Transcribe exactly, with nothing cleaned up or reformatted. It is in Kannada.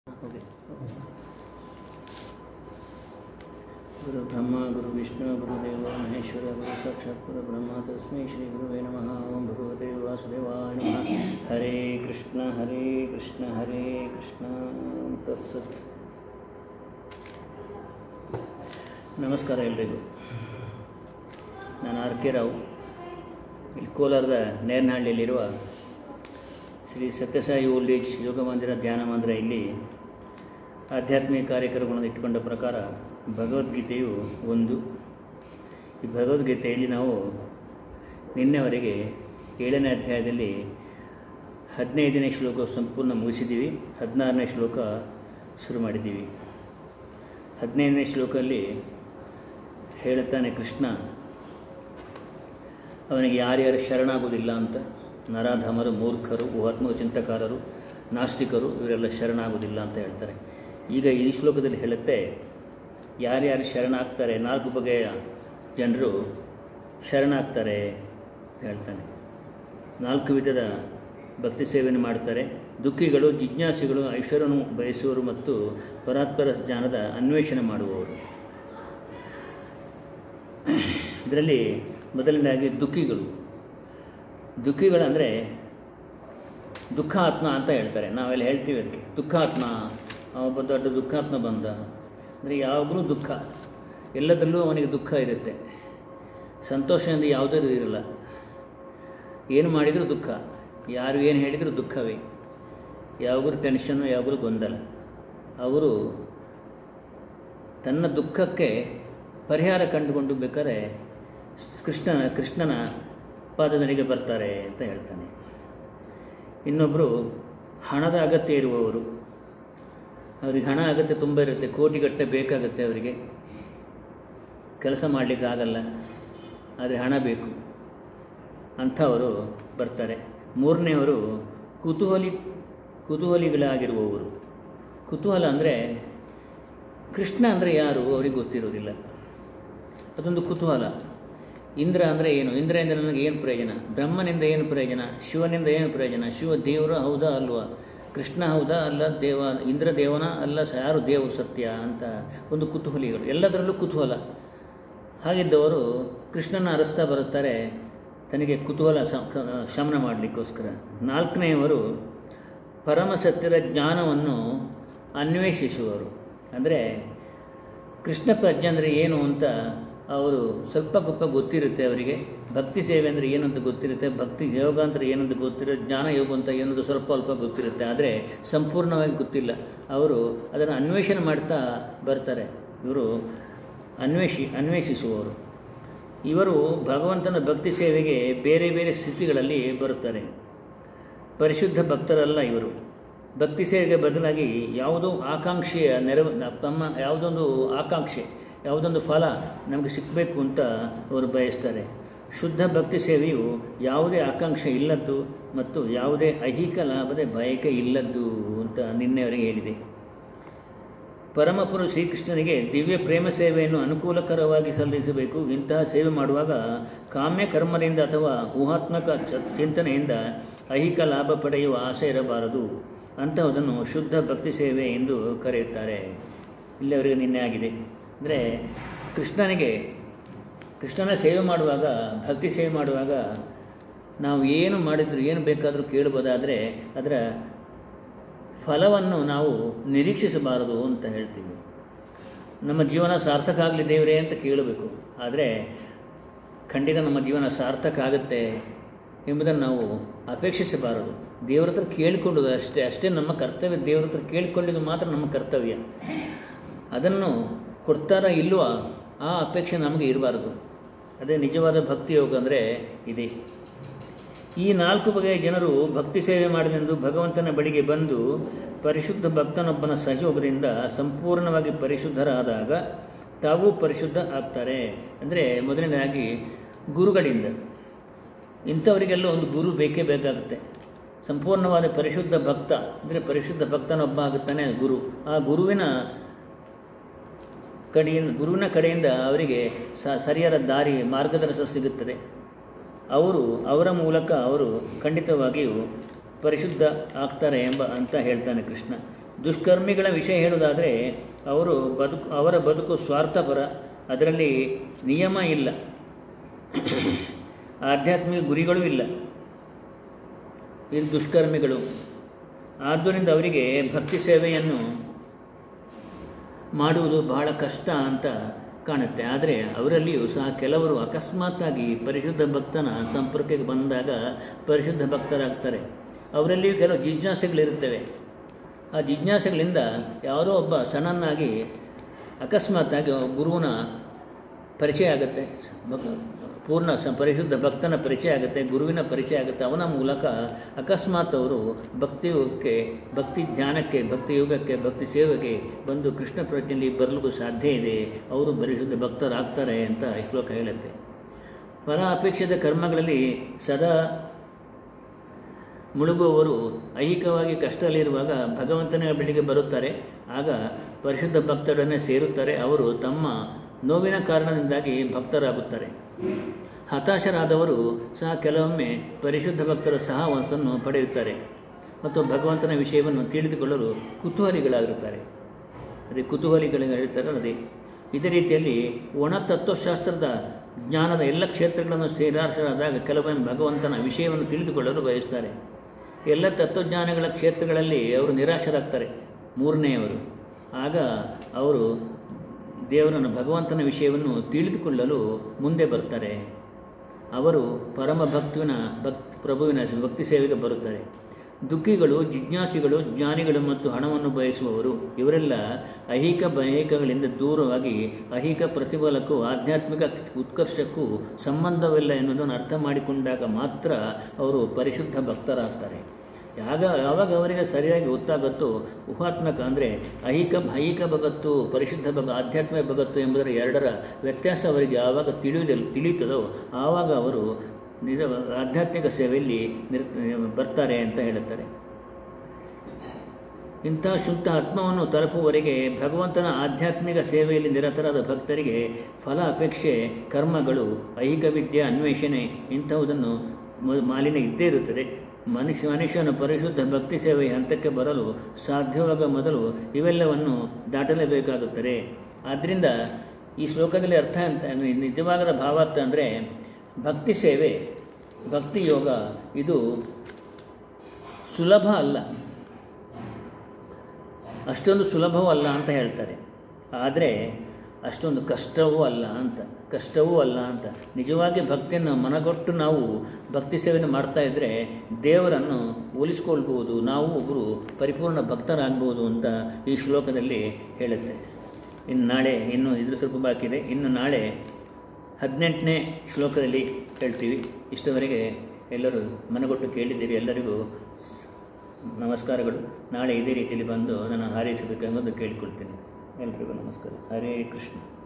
ओके गुरु ब्रह्मा गुरु विष्णु गुरुदेव महेश्वर गुरु साक्षात् परब्रह्म तस्मै श्री गुरुवे नमः। ओं भगवते वासुदेवाय नमः। हरे कृष्ण हरे कृष्ण हरे कृष्ण तत्सत्। ನಮಸ್ಕಾರ ಎಲ್ಲರಿಗೂ. ನಾನು ಆರ್ ಕೆ ರಾವ್, ಇಲ್ಲಿ ಕೋಲಾರದ ನೇರನಹಳ್ಳಿಯಲ್ಲಿರುವ ಶ್ರೀ ಸತ್ಯಸಾಯಿ ಓಲ್ಡ್ ಏಜ್ ಯೋಗ ಮಂದಿರ ಧ್ಯಾನ ಮಂದಿರ ಇಲ್ಲಿ ಆಧ್ಯಾತ್ಮಿಕ ಕಾರ್ಯಕ್ರಮಗಳನ್ನು ಇಟ್ಟುಕೊಂಡ ಪ್ರಕಾರ ಭಗವದ್ಗೀತೆಯು ಒಂದು. ಈ ಭಗವದ್ಗೀತೆಯಲ್ಲಿ ನಾವು ನಿನ್ನೆವರೆಗೆ ಏಳನೇ ಅಧ್ಯಾಯದಲ್ಲಿ ಹದಿನೈದನೇ ಶ್ಲೋಕ ಸಂಪೂರ್ಣ ಮುಗಿಸಿದ್ದೀವಿ. ಹದಿನಾರನೇ ಶ್ಲೋಕ ಶುರು ಮಾಡಿದ್ದೀವಿ. ಹದಿನೈದನೇ ಶ್ಲೋಕದಲ್ಲಿ ಹೇಳುತ್ತಾನೆ ಕೃಷ್ಣ, ಅವನಿಗೆ ಯಾರ್ಯಾರು ಶರಣಾಗುವುದಿಲ್ಲ ಅಂತ. ನರಾಧಮರು, ಮೂರ್ಖರು, ಊಹಾತ್ಮಕ ಚಿಂತಕಾರರು, ನಾಸ್ತಿಕರು ಇವರೆಲ್ಲ ಶರಣಾಗುವುದಿಲ್ಲ ಅಂತ ಹೇಳ್ತಾರೆ. ಈಗ ಈ ಶ್ಲೋಕದಲ್ಲಿ ಹೇಳುತ್ತೆ ಯಾರ್ಯಾರು ಶರಣಾಗ್ತಾರೆ, ನಾಲ್ಕು ಬಗೆಯ ಜನರು ಶರಣಾಗ್ತಾರೆ ಅಂತ ಹೇಳ್ತಾನೆ. ನಾಲ್ಕು ವಿಧದ ಭಕ್ತಿ ಸೇವೆಯನ್ನು ಮಾಡ್ತಾರೆ. ದುಃಖಿಗಳು, ಜಿಜ್ಞಾಸಿಗಳು, ಐಶ್ವರ್ಯವನ್ನು ಬಯಸುವವರು ಮತ್ತು ಪರಾತ್ಪರ ಜ್ಞಾನದ ಅನ್ವೇಷಣೆ ಮಾಡುವವರು. ಇದರಲ್ಲಿ ಮೊದಲನೇದಾಗಿ ದುಃಖಿಗಳು. ದುಃಖಿಗಳಂದರೆ ದುಃಖಾತ್ಮ ಅಂತ ಹೇಳ್ತಾರೆ. ನಾವೆಲ್ಲ ಹೇಳ್ತೀವಿ ಅದಕ್ಕೆ ದುಃಖಾತ್ಮ, ಒಬ್ಬ ದೊಡ್ಡ ದುಃಖಾತ್ಮ ಬಂದ ಅಂದರೆ ಯಾವಾಗಲೂ ದುಃಖ, ಎಲ್ಲದರಲ್ಲೂ ಅವನಿಗೆ ದುಃಖ ಇರುತ್ತೆ. ಸಂತೋಷದಿಂದ ಯಾವುದೂ ಇರಲ್ಲ. ಏನು ಮಾಡಿದರೂ ದುಃಖ, ಯಾರು ಏನು ಹೇಳಿದರೂ ದುಃಖವೇ. ಯಾವಾಗಲೂ ಟೆನ್ಷನ್ನು, ಯಾವಾಗಲೂ ಗೊಂದಲ. ಅವರು ತನ್ನ ದುಃಖಕ್ಕೆ ಪರಿಹಾರ ಕಂಡುಕೊಂಡು ಬೇಕಾದ್ರೆ ಕೃಷ್ಣನ ಕೃಷ್ಣನ ಪಾದದನಿಗೆ ಬರ್ತಾರೆ ಅಂತ ಹೇಳ್ತಾನೆ. ಇನ್ನೊಬ್ಬರು ಹಣದ ಅಗತ್ಯ ಇರುವವರು. ಅವರಿಗೆ ಹಣ ಅಗತ್ಯ ತುಂಬ ಇರುತ್ತೆ, ಕೋಟಿಗಟ್ಟಲೆ ಬೇಕಾಗುತ್ತೆ ಅವರಿಗೆ. ಕೆಲಸ ಮಾಡಲಿಕ್ಕೆ ಆಗಲ್ಲ, ಆದರೆ ಹಣ ಬೇಕು, ಅಂಥವರು ಬರ್ತಾರೆ. ಮೂರನೆಯವರು ಕುತೂಹಲಿ ಕುತೂಹಲಿಗಳಾಗಿರುವವರು. ಕುತೂಹಲ ಅಂದರೆ ಕೃಷ್ಣ ಅಂದರೆ ಯಾರು ಅವರಿಗೆ ಗೊತ್ತಿರೋದಿಲ್ಲ, ಅದೊಂದು ಕುತೂಹಲ. ಇಂದ್ರ ಅಂದರೆ ಏನು, ಇಂದ್ರದಿಂದ ನನಗೆ ಏನು ಪ್ರಯೋಜನ, ಬ್ರಹ್ಮನಿಂದ ಏನು ಪ್ರಯೋಜನ, ಶಿವನಿಂದ ಏನು ಪ್ರಯೋಜನ, ಶಿವ ದೇವರು ಹೌದಾ ಅಲ್ವಾ, ಕೃಷ್ಣ ಹೌದಾ ಅಲ್ಲ, ದೇವ ಇಂದ್ರ ದೇವನ ಅಲ್ಲ, ಯಾರು ದೇವರು ಸತ್ಯ ಅಂತ ಒಂದು ಕುತೂಹಲಿಗಳು. ಎಲ್ಲದರಲ್ಲೂ ಕುತೂಹಲ. ಹಾಗಿದ್ದವರು ಕೃಷ್ಣನ ಅರಸ್ತಾ ಬರುತ್ತಾರೆ ತನಗೆ ಕುತೂಹಲ ಶಮನ ಮಾಡಲಿಕ್ಕೋಸ್ಕರ. ನಾಲ್ಕನೆಯವರು ಪರಮ ಸತ್ಯದ ಜ್ಞಾನವನ್ನು ಅನ್ವೇಷಿಸುವರು. ಅಂದರೆ ಕೃಷ್ಣ ಪ್ರಜ್ಞೆ ಅಂದರೆ ಏನು ಅಂತ ಅವರು ಸ್ವಲ್ಪ ಗೊಪ್ಪ ಗೊತ್ತಿರುತ್ತೆ ಅವರಿಗೆ. ಭಕ್ತಿ ಸೇವೆ ಅಂದರೆ ಏನು ಅಂತ ಗೊತ್ತಿರುತ್ತೆ, ಭಕ್ತಿ ಯೋಗ ಅಂತ ಏನಂತ ಗೊತ್ತಿರುತ್ತೆ, ಜ್ಞಾನ ಯೋಗ ಅಂತ ಏನಂತ ಸ್ವಲ್ಪ ಅಲ್ಪ ಗೊತ್ತಿರುತ್ತೆ, ಆದರೆ ಸಂಪೂರ್ಣವಾಗಿ ಗೊತ್ತಿಲ್ಲ. ಅವರು ಅದನ್ನು ಅನ್ವೇಷಣೆ ಮಾಡ್ತಾ ಬರ್ತಾರೆ. ಇವರು ಅನ್ವೇಷಿ ಅನ್ವೇಷಿಸುವವರು. ಇವರು ಭಗವಂತನ ಭಕ್ತಿ ಸೇವೆಗೆ ಬೇರೆ ಬೇರೆ ಸ್ಥಿತಿಗಳಲ್ಲಿ ಬರುತ್ತಾರೆ. ಪರಿಶುದ್ಧ ಭಕ್ತರಲ್ಲ ಇವರು. ಭಕ್ತಿ ಸೇವೆಗೆ ಬದಲಾಗಿ ಯಾವುದೋ ಆಕಾಂಕ್ಷೆಯ ನೆರವು, ತಮ್ಮ ಯಾವುದೊಂದು ಆಕಾಂಕ್ಷೆ, ಯಾವುದೊಂದು ಫಲ ನಮಗೆ ಸಿಕ್ಕಬೇಕು ಅಂತ ಅವರು ಬಯಸ್ತಾರೆ. ಶುದ್ಧ ಭಕ್ತಿ ಸೇವೆಯು ಯಾವುದೇ ಆಕಾಂಕ್ಷೆ ಇಲ್ಲದ್ದು ಮತ್ತು ಯಾವುದೇ ಐಹಿಕ ಲಾಭದ ಬಯಕೆ ಇಲ್ಲದ್ದು ಅಂತ ನಿನ್ನೆವರೆಗೆ ಹೇಳಿದೆ. ಪರಮಪುರು ಶ್ರೀಕೃಷ್ಣನಿಗೆ ದಿವ್ಯ ಪ್ರೇಮ ಸೇವೆಯನ್ನು ಅನುಕೂಲಕರವಾಗಿ ಸಲ್ಲಿಸಬೇಕು. ಇಂತಹ ಸೇವೆ ಮಾಡುವಾಗ ಕಾಮ್ಯ ಕರ್ಮದಿಂದ ಅಥವಾ ಊಹಾತ್ಮಕ ಚಿಂತನೆಯಿಂದ ಐಹಿಕ ಲಾಭ ಪಡೆಯುವ ಆಸೆ ಇರಬಾರದು. ಅಂತಹುದನ್ನು ಶುದ್ಧ ಭಕ್ತಿ ಸೇವೆ ಎಂದು ಕರೆಯುತ್ತಾರೆ. ಇಲ್ಲಿವರೆಗೆ ನಿನ್ನೆ ಆಗಿದೆ. ಅಂದರೆ ಕೃಷ್ಣನಿಗೆ ಕೃಷ್ಣನ ಸೇವೆ ಮಾಡುವಾಗ, ಭಕ್ತಿ ಸೇವೆ ಮಾಡುವಾಗ ನಾವು ಏನು ಮಾಡಿದ್ರು, ಏನು ಬೇಕಾದರೂ ಕೇಳ್ಬೋದಾದರೆ ಅದರ ಫಲವನ್ನು ನಾವು ನಿರೀಕ್ಷಿಸಬಾರದು ಅಂತ ಹೇಳ್ತೀವಿ. ನಮ್ಮ ಜೀವನ ಸಾರ್ಥಕ ಆಗಲಿ ದೇವರೇ ಅಂತ ಕೇಳಬೇಕು. ಆದರೆ ಖಂಡಿತ ನಮ್ಮ ಜೀವನ ಸಾರ್ಥಕ ಆಗುತ್ತೆ ಎಂಬುದನ್ನು ನಾವು ಅಪೇಕ್ಷಿಸಬಾರದು. ದೇವರ ಹತ್ರ ಕೇಳಿಕೊಳ್ಳೋದು ಅಷ್ಟೇ ಅಷ್ಟೇ ನಮ್ಮ ಕರ್ತವ್ಯ. ದೇವರ ಹತ್ರ ಕೇಳಿಕೊಳ್ಳೋದು ಮಾತ್ರ ನಮ್ಮ ಕರ್ತವ್ಯ. ಅದನ್ನು ಕೊಡ್ತಾರ ಇಲ್ವಾ ಆ ಅಪೇಕ್ಷೆ ನಮಗೆ ಇರಬಾರದು. ಅದೇ ನಿಜವಾದ ಭಕ್ತಿ ಯೋಗ ಅಂದರೆ ಇದೆ. ಈ ನಾಲ್ಕು ಬಗೆಯ ಜನರು ಭಕ್ತಿ ಸೇವೆ ಮಾಡಲೆಂದು ಭಗವಂತನ ಬಳಿಗೆ ಬಂದು ಪರಿಶುದ್ಧ ಭಕ್ತನೊಬ್ಬನ ಸಹಯೋಗದಿಂದ ಸಂಪೂರ್ಣವಾಗಿ ಪರಿಶುದ್ಧರಾದಾಗ ತಾವು ಪರಿಶುದ್ಧ ಆಗ್ತಾರೆ. ಅಂದರೆ ಮೊದಲನೇದಾಗಿ ಗುರುಗಳಿಂದ. ಇಂಥವರಿಗೆಲ್ಲ ಒಂದು ಗುರು ಬೇಕೇ ಬೇಕಾಗುತ್ತೆ. ಸಂಪೂರ್ಣವಾದ ಪರಿಶುದ್ಧ ಭಕ್ತ ಅಂದರೆ ಪರಿಶುದ್ಧ ಭಕ್ತನೊಬ್ಬ ಆಗುತ್ತಾನೆ ಗುರು. ಆ ಗುರುವಿನ ಕಡೆಯಿಂದ ಗುರುವಿನ ಕಡೆಯಿಂದ ಅವರಿಗೆ ಸರಿಯಾದ ದಾರಿ, ಮಾರ್ಗದರ್ಶನ ಸಿಗುತ್ತದೆ. ಅವರು ಅವರ ಮೂಲಕ ಅವರು ಖಂಡಿತವಾಗಿಯೂ ಪರಿಶುದ್ಧ ಆಗ್ತಾರೆ ಎಂಬ ಅಂತ ಹೇಳ್ತಾನೆ ಕೃಷ್ಣ. ದುಷ್ಕರ್ಮಿಗಳ ವಿಷಯ ಹೇಳುವುದಾದರೆ ಅವರು ಬದುಕು ಅವರ ಬದುಕು ಸ್ವಾರ್ಥಪರ, ಅದರಲ್ಲಿ ನಿಯಮ ಇಲ್ಲ, ಆಧ್ಯಾತ್ಮಿಕ ಗುರಿಗಳೂ ಇಲ್ಲ. ಇದು ದುಷ್ಕರ್ಮಿಗಳು. ಆದ್ದರಿಂದ ಅವರಿಗೆ ಭಕ್ತಿ ಸೇವೆಯನ್ನು ಮಾಡುವುದು ಬಹಳ ಕಷ್ಟ ಅಂತ ಕಾಣುತ್ತೆ. ಆದರೆ ಅವರಲ್ಲಿಯೂ ಸಹ ಕೆಲವರು ಅಕಸ್ಮಾತ್ತಾಗಿ ಪರಿಶುದ್ಧ ಭಕ್ತನ ಸಂಪರ್ಕಕ್ಕೆ ಬಂದಾಗ ಪರಿಶುದ್ಧ ಭಕ್ತರಾಗ್ತಾರೆ. ಅವರಲ್ಲಿಯೂ ಕೆಲವು ಜಿಜ್ಞಾಸೆಗಳಿರುತ್ತವೆ. ಆ ಜಿಜ್ಞಾಸೆಗಳಿಂದ ಯಾವುದೋ ಒಬ್ಬ ಸಣ್ಣನಾಗಿ ಅಕಸ್ಮಾತ್ತಾಗಿ ಗುರುವಿನ ಪರಿಚಯ ಆಗುತ್ತೆ, ಪೂರ್ಣ ಸ ಪರಿಶುದ್ಧ ಭಕ್ತನ ಪರಿಚಯ ಆಗುತ್ತೆ, ಗುರುವಿನ ಪರಿಚಯ ಆಗುತ್ತೆ. ಅವನ ಮೂಲಕ ಅಕಸ್ಮಾತ್ ಅವರು ಭಕ್ತಿಯೋಗಕ್ಕೆ, ಭಕ್ತಿ ಧ್ಯಾನಕ್ಕೆ, ಭಕ್ತಿ ಯೋಗಕ್ಕೆ, ಭಕ್ತಿ ಸೇವೆಗೆ ಬಂದು ಕೃಷ್ಣ ಪ್ರಜ್ಞೆಯಲ್ಲಿ ಬರಲಿಕ್ಕೂ ಸಾಧ್ಯ ಇದೆ. ಅವರು ಪರಿಶುದ್ಧ ಭಕ್ತರಾಗ್ತಾರೆ ಅಂತ ಈ ಶ್ಲೋಕ ಹೇಳುತ್ತೆ. ಫಲ ಅಪೇಕ್ಷಿತ ಕರ್ಮಗಳಲ್ಲಿ ಸದಾ ಮುಳುಗುವವರು ಐಹಿಕವಾಗಿ ಕಷ್ಟದಲ್ಲಿರುವಾಗ ಭಗವಂತನ ಬಳಿಗೆ ಬರುತ್ತಾರೆ. ಆಗ ಪರಿಶುದ್ಧ ಭಕ್ತರನ್ನೇ ಸೇರುತ್ತಾರೆ. ಅವರು ತಮ್ಮ ನೋವಿನ ಕಾರಣದಿಂದಾಗಿ ಭಕ್ತರಾಗುತ್ತಾರೆ. ಹತಾಶರಾದವರು ಸಹ ಕೆಲವೊಮ್ಮೆ ಪರಿಶುದ್ಧ ಭಕ್ತರ ಸಹವಾಸವನ್ನು ಪಡೆಯುತ್ತಾರೆ ಮತ್ತು ಭಗವಂತನ ವಿಷಯವನ್ನು ತಿಳಿದುಕೊಳ್ಳಲು ಕುತೂಹಲಿಗಳಾಗಿರುತ್ತಾರೆ. ಅದೇ ಕುತೂಹಲಿಗಳಿಗೆ ಹೇಳ್ತಾರೆ ಅದೇ. ಇದೇ ರೀತಿಯಲ್ಲಿ ಒಣ ತತ್ವಶಾಸ್ತ್ರದ ಜ್ಞಾನದ ಎಲ್ಲ ಕ್ಷೇತ್ರಗಳನ್ನು ಸೇರಾಶರಾದಾಗ ಕೆಲವೊಮ್ಮೆ ಭಗವಂತನ ವಿಷಯವನ್ನು ತಿಳಿದುಕೊಳ್ಳಲು ಬಯಸ್ತಾರೆ. ಎಲ್ಲ ತತ್ವಜ್ಞಾನಗಳ ಕ್ಷೇತ್ರಗಳಲ್ಲಿ ಅವರು ನಿರಾಶರಾಗ್ತಾರೆ, ಮೂರನೆಯವರು. ಆಗ ಅವರು ದೇವರನ್ನು, ಭಗವಂತನ ವಿಷಯವನ್ನು ತಿಳಿದುಕೊಳ್ಳಲು ಮುಂದೆ ಬರ್ತಾರೆ. ಅವರು ಪರಮ ಭಕ್ತುವಿನ ಭಕ್ ಪ್ರಭುವಿನ ಭಕ್ತಿ ಸೇವೆಗೆ ಬರುತ್ತಾರೆ. ದುಃಖಿಗಳು, ಜಿಜ್ಞಾಸಿಗಳು, ಜ್ಞಾನಿಗಳು ಮತ್ತು ಹಣವನ್ನು ಬಯಸುವವರು ಇವರೆಲ್ಲ ಐಹಿಕ ಬೈಹಿಕಗಳಿಂದ ದೂರವಾಗಿ ಐಹಿಕ ಪ್ರತಿಫಲಕ್ಕೂ ಆಧ್ಯಾತ್ಮಿಕ ಉತ್ಕರ್ಷಕ್ಕೂ ಸಂಬಂಧವಿಲ್ಲ ಎನ್ನುವುದನ್ನು ಅರ್ಥ ಮಾಡಿಕೊಂಡಾಗ ಮಾತ್ರ ಅವರು ಪರಿಶುದ್ಧ ಭಕ್ತರಾಗ್ತಾರೆ. ಯಾಗ ಯಾವಾಗ ಅವರಿಗೆ ಸರಿಯಾಗಿ ಗೊತ್ತಾಗುತ್ತೋ, ಊಹಾತ್ಮಕ ಅಂದರೆ ಐಹಿಕ ಐಹಿಕ ಭಗತ್ತು, ಪರಿಶುದ್ಧ ಭಗ ಆಧ್ಯಾತ್ಮಿಕ ಭಗತ್ತು ಎಂಬುದರ ಎರಡರ ವ್ಯತ್ಯಾಸ ಅವರಿಗೆ ಯಾವಾಗ ತಿಳಿಯುವುದಿಲ್ಲ ತಿಳಿಯುತ್ತದೋ ಆವಾಗ ಅವರು ನಿಜ ಆಧ್ಯಾತ್ಮಿಕ ಸೇವೆಯಲ್ಲಿ ನಿರ್ ಬರ್ತಾರೆ ಅಂತ ಹೇಳುತ್ತಾರೆ. ಇಂಥ ಶುದ್ಧ ಆತ್ಮವನ್ನು ತಲುಪುವವರೆಗೆ ಭಗವಂತನ ಆಧ್ಯಾತ್ಮಿಕ ಸೇವೆಯಲ್ಲಿ ನಿರತರಾದ ಭಕ್ತರಿಗೆ ಫಲ ಅಪೇಕ್ಷೆ, ಕರ್ಮಗಳು, ಐಹಿಕ ವಿದ್ಯೆ, ಅನ್ವೇಷಣೆ ಇಂಥವುದನ್ನು ಮಾಲಿನ್ಯ ಇದ್ದೇ ಇರುತ್ತದೆ. ಮನುಷ್ಯ ಮನುಷ್ಯನು ಪರಿಶುದ್ಧ ಭಕ್ತಿ ಸೇವೆಯ ಹಂತಕ್ಕೆ ಬರಲು ಸಾಧ್ಯವಾಗ ಮೊದಲು ಇವೆಲ್ಲವನ್ನು ದಾಟಲೇಬೇಕಾಗುತ್ತದೆ. ಆದ್ದರಿಂದ ಈ ಶ್ಲೋಕದಲ್ಲಿ ಅರ್ಥ ಅಂತ ನಿಜವಾದ ಭಾವಾರ್ಥ ಅಂದರೆ ಭಕ್ತಿ ಸೇವೆ, ಭಕ್ತಿ ಯೋಗ ಇದು ಸುಲಭ ಅಲ್ಲ, ಅಷ್ಟೊಂದು ಸುಲಭವೂ ಅಲ್ಲ ಅಂತ ಹೇಳ್ತಾರೆ. ಆದರೆ ಅಷ್ಟೊಂದು ಕಷ್ಟವೂ ಅಲ್ಲ ಅಂತ ಕಷ್ಟವೂ ಅಲ್ಲ ಅಂತ ನಿಜವಾಗಿ ಭಕ್ತಿಯನ್ನು ಮನಗೊಟ್ಟು ನಾವು ಭಕ್ತಿ ಸೇವೆಯನ್ನು ಮಾಡ್ತಾ ಇದ್ದರೆ ದೇವರನ್ನು ಹೋಲಿಸ್ಕೊಳ್ಬೋದು, ನಾವು ಒಬ್ಬರು ಪರಿಪೂರ್ಣ ಭಕ್ತರಾಗ್ಬೋದು ಅಂತ ಈ ಶ್ಲೋಕದಲ್ಲಿ ಹೇಳುತ್ತೆ. ಇನ್ನು ನಾಳೆ ಇನ್ನು ಇದ್ರ ಸ್ವಲ್ಪ ಬಾಕಿ ಇದೆ. ಇನ್ನು ನಾಳೆ ಹದಿನೆಂಟನೇ ಶ್ಲೋಕದಲ್ಲಿ ಹೇಳ್ತೀವಿ. ಇಷ್ಟವರೆಗೆ ಎಲ್ಲರೂ ಮನಗೊಟ್ಟು ಕೇಳಿದ್ದೀರಿ. ಎಲ್ಲರಿಗೂ ನಮಸ್ಕಾರಗಳು. ನಾಳೆ ಇದೇ ರೀತಿಯಲ್ಲಿ ಬಂದು ನಾನು ಹಾರೈಸಬೇಕೆಂಬುದು ಕೇಳಿಕೊಳ್ತೀನಿ. ಎಲ್ರಿಗೂ ನಮಸ್ಕಾರ. ಹರೇ ಕೃಷ್ಣ.